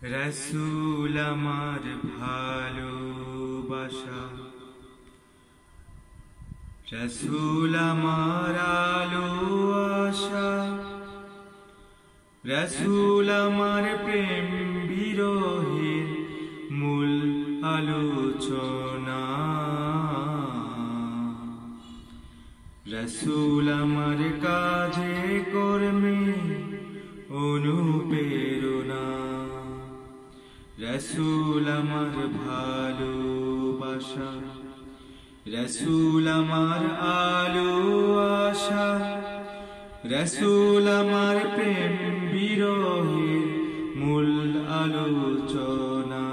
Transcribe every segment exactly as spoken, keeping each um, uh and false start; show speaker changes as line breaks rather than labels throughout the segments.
রাসূল আমার ভালোবাসা, রাসূল আমার আলো আশা, রাসূল আমার প্রেম বিরহের মূল আলোচনা, রাসূল আমার কাজে কর্মে অনুপ্রেরণা, রাসূল আমার ভালোবাসা, রাসূল আমার আলো আশা, রাসূল আমার প্রেম বিরহের মূল আলোচনা,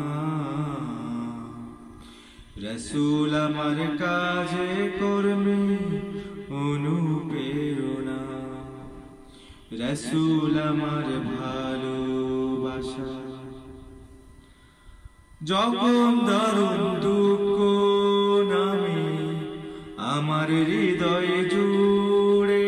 রাসূল আমার কাজে কর্মে অনুপ্রেরণা, রাসূল আমার ভালোবাসা। যখন দারুণ দুঃখ নামে আমার হৃদয় জুড়ে,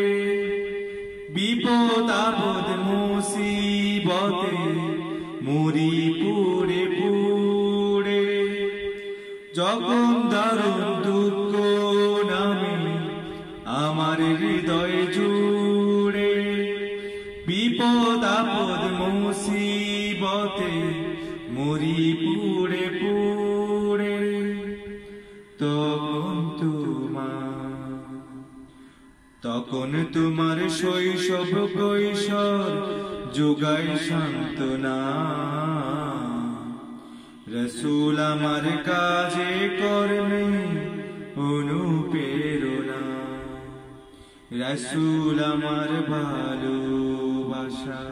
বিপদ আপদ মুসিবতে মরি পুড়ে পুড়ে, যখন দারুণ দুঃখ নামে আমার হৃদয় জুড়ে, বিপদ আপদ মুসিবতে মরি পুড়ে পুড়ে, তখন তোমার তখন তোমার শৈশব কৈশোর যোগায় সান্ত্বনা, রাসূল আমার কাজে কর্মে অনুপ্রেরণা, রাসূল আমার ভালোবাসা।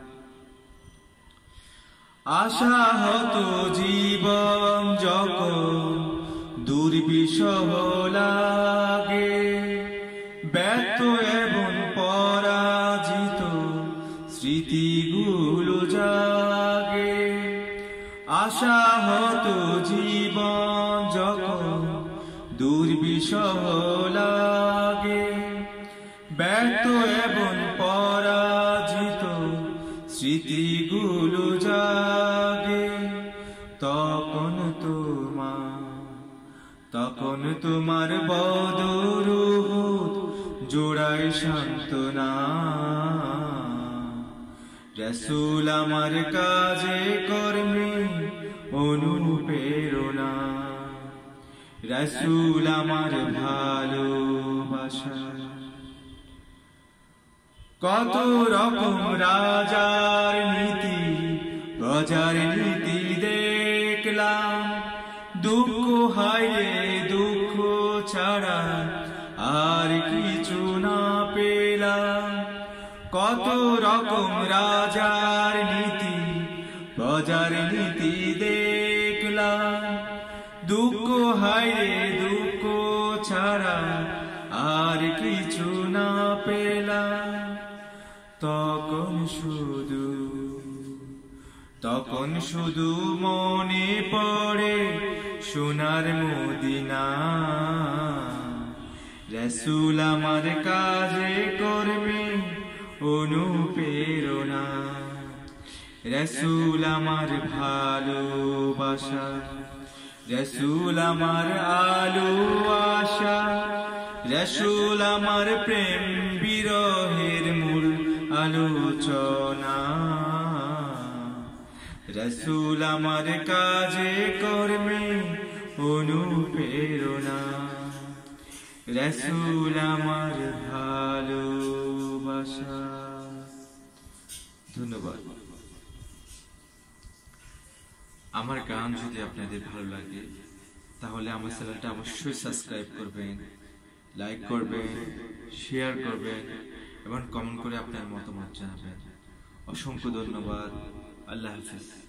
আশাহত জীবন যখন দুর্বিষহ লাগে, ব্যর্থ এবং পরাজিত স্মৃতিগুলো জাগে, আশাহত জীবন যখন দুর্বিষহ লাগে, ব্যর্থ এবং পরাজিত স্মৃতিগুলো জাগে, তখন তোমার তখন তোমার বদর উহুদ জোড়ায় সান্ত্বনা, রাসূল আমার কাজে কর্মে অনুপ্রেরণা, রাসূল আমার ভালোবাসা। কত রকম রাজার নীতি প্রজার নীতি দেখলাম, দুঃখ হায় দুঃখ ছাড়া আর কিছু না পেলাম, কত রকম রাজার নীতি প্রজার নীতি দেখলাম, দুঃখ হায় দুঃখ ছাড়া আর কিছু না পেলাম, তখন শুধু তখন শুধু মনে পড়ে সোনার মদিনা, রাসূল আমার কাজে কর্মে অনুপ্রেরণা, রাসূল আমার ভালোবাসা, রাসূল আমার আলো আশা, রাসূল আমার প্রেম বিরহের মূল আলোচনা, রাসূল আমার কাজে কর্মে অনুপ্রেরণা, রাসূল আমার ভালোবাসা। ধন্যবাদ। আমার গান যদি আপনাদের ভালো লাগে তাহলে আমার চ্যানেলটা অবশ্যই সাবস্ক্রাইব করবেন, লাইক করবেন, শেয়ার করবেন এবং কমেন্ট করে আপনার মতামত জানাবেন। অসংখ্য ধন্যবাদ। আল্লাহ হাফেজ।